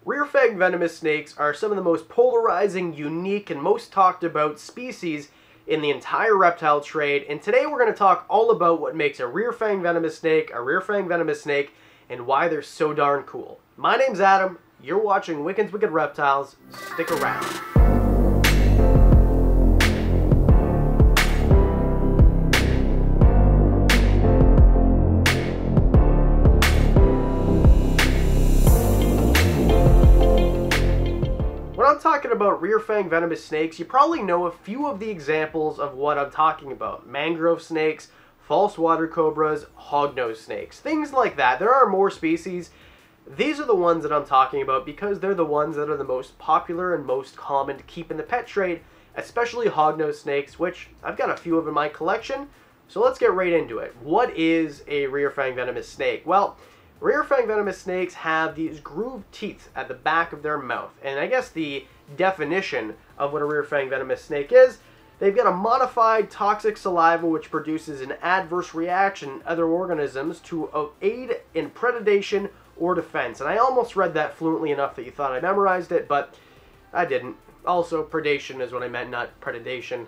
Fanged venomous snakes are some of the most polarizing, unique, and most talked about species in the entire reptile trade, and today we're going to talk all about what makes a Fanged venomous snake a Fanged venomous snake and why they're so darn cool. My name's Adam, you're watching Wicked's Wicked Reptiles, stick around. When I'm talking about Fanged venomous snakes, you probably know a few of the examples of what I'm talking about. Mangrove snakes, false water cobras, hognose snakes, things like that. There are more species. These are the ones that I'm talking about because they're the ones that are the most popular and most common to keep in the pet trade, especially hognose snakes, which I've got a few of in my collection. So let's get right into it. What is a Fanged venomous snake? Well, Fanged venomous snakes have these grooved teeth at the back of their mouth. And I guess the definition of what a Fanged venomous snake is, they've got a modified toxic saliva which produces an adverse reaction in other organisms to aid in predation or defense. And I almost read that fluently enough that you thought I memorized it, but I didn't. Also, predation is what I meant, not predation.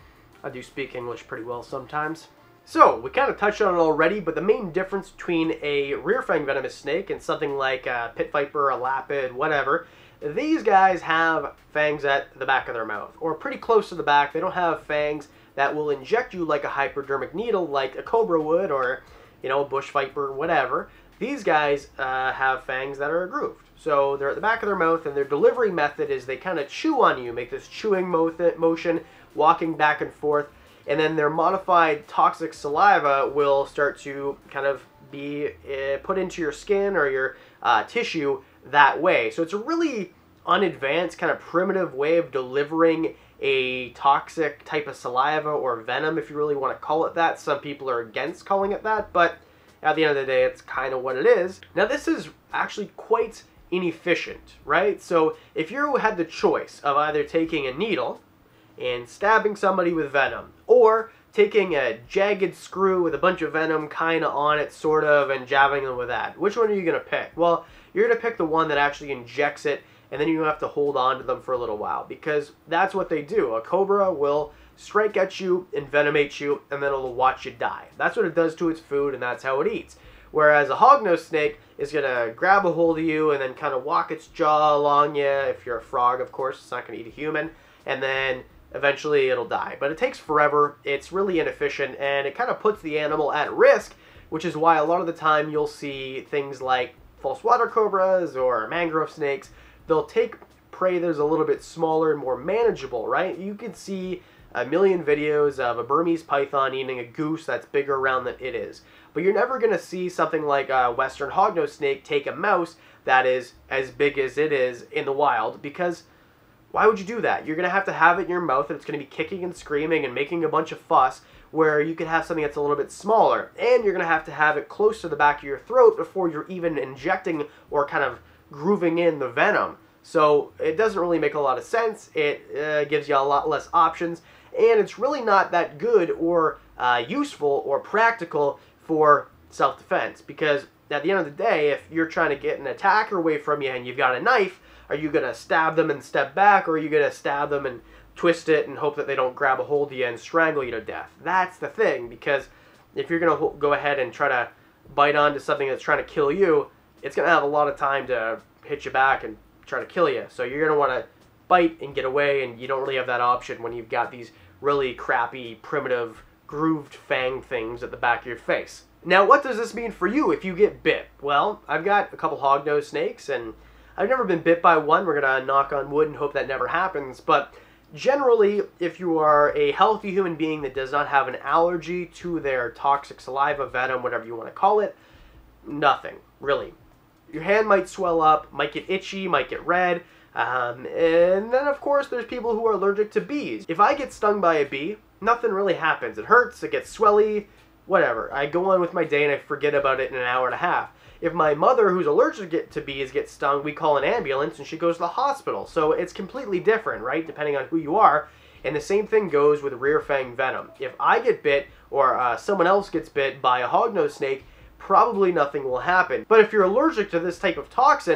I do speak English pretty well sometimes. So, we kind of touched on it already, but the main difference between a Fanged venomous snake and something like a pit viper, a lapid, whatever, these guys have fangs at the back of their mouth, or pretty close to the back. They don't have fangs that will inject you like a hypodermic needle like a cobra would, or, you know, a bush viper, whatever. These guys have fangs that are grooved. So they're at the back of their mouth, and their delivery method is they kind of chew on you, make this chewing motion, walking back and forth. And then their modified toxic saliva will start to kind of be put into your skin or your tissue that way. So it's a really unadvanced, kind of primitive way of delivering a toxic type of saliva or venom, if you really want to call it that. Some people are against calling it that, but at the end of the day, it's kind of what it is. Now, this is actually quite inefficient, right? So if you had the choice of either taking a needle and stabbing somebody with venom, or taking a jagged screw with a bunch of venom kind of on it, sort of, and jabbing them with that, which one are you going to pick? Well, you're going to pick the one that actually injects it, and then you have to hold on to them for a little while, because that's what they do. A cobra will strike at you, envenomate you, and then it'll watch you die. That's what it does to its food, and that's how it eats. Whereas a hognose snake is going to grab a hold of you and then kind of walk its jaw along you. If you're a frog, of course, it's not going to eat a human. And then eventually it'll die. But it takes forever, it's really inefficient, and it kind of puts the animal at risk, which is why a lot of the time you'll see things like false water cobras or mangrove snakes. They'll take prey that's a little bit smaller and more manageable, right? You could see a million videos of a Burmese python eating a goose that's bigger around than it is. But you're never going to see something like a western hognose snake take a mouse that is as big as it is in the wild, because why would you do that? You're going to have it in your mouth, and it's going to be kicking and screaming and making a bunch of fuss, where you could have something that's a little bit smaller. And you're going to have it close to the back of your throat before you're even injecting or kind of grooving in the venom. So it doesn't really make a lot of sense. It gives you a lot less options, and it's really not that good or useful or practical for self-defense, because at the end of the day, if you're trying to get an attacker away from you and you've got a knife, are you going to stab them and step back, or are you going to stab them and twist it and hope that they don't grab a hold of you and strangle you to death? That's the thing, because if you're going to go ahead and try to bite onto something that's trying to kill you, it's going to have a lot of time to hit you back and try to kill you. So you're going to want to bite and get away, and you don't really have that option when you've got these really crappy, primitive, grooved fang things at the back of your face. Now, what does this mean for you if you get bit? Well, I've got a couple hognose snakes, and I've never been bit by one. We're going to knock on wood and hope that never happens. But generally, if you are a healthy human being that does not have an allergy to their toxic saliva, venom, whatever you want to call it, nothing, really. Your hand might swell up, might get itchy, might get red. And then, of course, there's people who are allergic to bees. If I get stung by a bee, nothing really happens. It hurts, it gets swelly, whatever. I go on with my day and I forget about it in an hour and a half. If my mother, who's allergic to bees, gets stung, we call an ambulance and she goes to the hospital. So it's completely different, right, depending on who you are. And the same thing goes with Fanged venom. If I get bit or someone else gets bit by a hognose snake, probably nothing will happen. But if you're allergic to this type of toxin,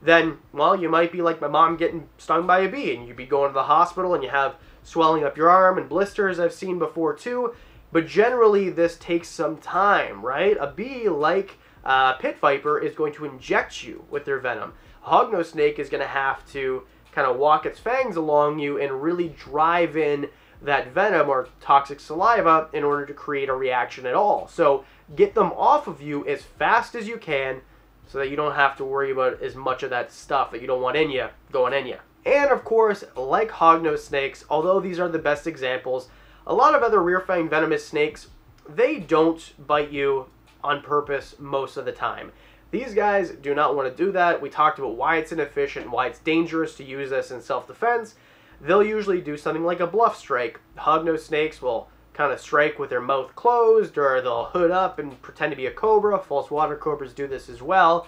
then, well, you might be like my mom getting stung by a bee, and you'd be going to the hospital and you have swelling up your arm and blisters I've seen before too. But generally, this takes some time, right? A bee, like pit viper, is going to inject you with their venom. A hognose snake is going to have to kind of walk its fangs along you and really drive in that venom or toxic saliva in order to create a reaction at all. So get them off of you as fast as you can so that you don't have to worry about as much of that stuff that you don't want in you going in you. And of course, like hognose snakes, although these are the best examples, a lot of other rear fang venomous snakes, they don't bite you on purpose most of the time. These guys do not want to do that. We talked about why it's inefficient, why it's dangerous to use this in self-defense. They'll usually do something like a bluff strike. Hognose snakes will kind of strike with their mouth closed, or they'll hood up and pretend to be a cobra. False water cobras do this as well,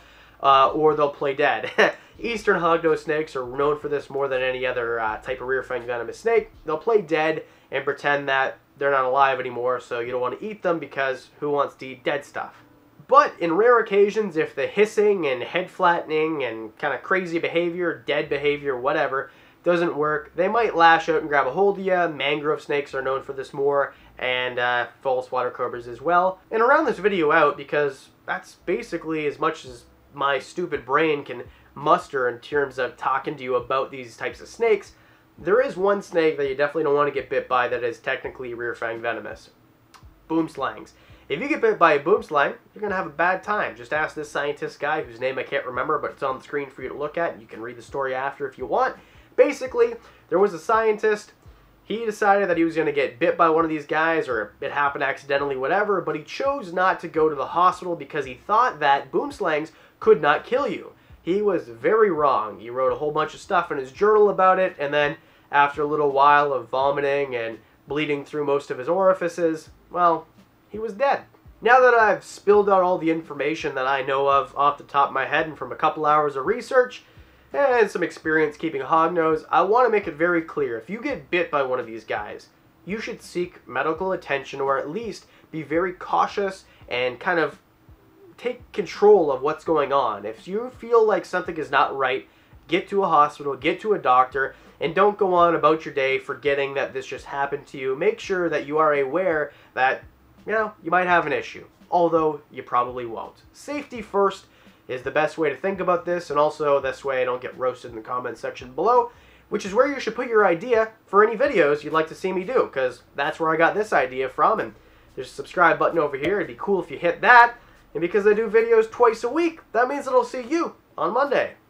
or they'll play dead. Eastern hognose snakes are known for this more than any other type of rear fang venomous snake. They'll play dead and pretend that they're not alive anymore, so you don't want to eat them because who wants to eat dead stuff? But in rare occasions, if the hissing and head flattening and kind of crazy behavior, dead behavior, whatever, doesn't work, they might lash out and grab a hold of you. Mangrove snakes are known for this more, and false water cobras as well. And to round this video out, because that's basically as much as my stupid brain can muster in terms of talking to you about these types of snakes, there is one snake that you definitely don't want to get bit by that is technically rear fang venomous. Boomslangs. If you get bit by a boomslang, you're going to have a bad time. Just ask this scientist guy, whose name I can't remember, but it's on the screen for you to look at, and you can read the story after if you want. Basically, there was a scientist. He decided that he was going to get bit by one of these guys, or it happened accidentally, whatever, but he chose not to go to the hospital because he thought that boomslangs could not kill you. He was very wrong. He wrote a whole bunch of stuff in his journal about it, and then after a little while of vomiting and bleeding through most of his orifices, well, he was dead. Now that I've spilled out all the information that I know of off the top of my head and from a couple hours of research and some experience keeping hognose, I want to make it very clear. If you get bit by one of these guys, you should seek medical attention, or at least be very cautious and kind of take control of what's going on. If you feel like something is not right, get to a hospital, get to a doctor, and don't go on about your day forgetting that this just happened to you. Make sure that you are aware that, you know, you might have an issue, although you probably won't. Safety first is the best way to think about this, and also this way I don't get roasted in the comment section below, which is where you should put your idea for any videos you'd like to see me do, because that's where I got this idea from, and there's a subscribe button over here. It'd be cool if you hit that, and because I do videos twice a week, that means that I'll see you on Monday.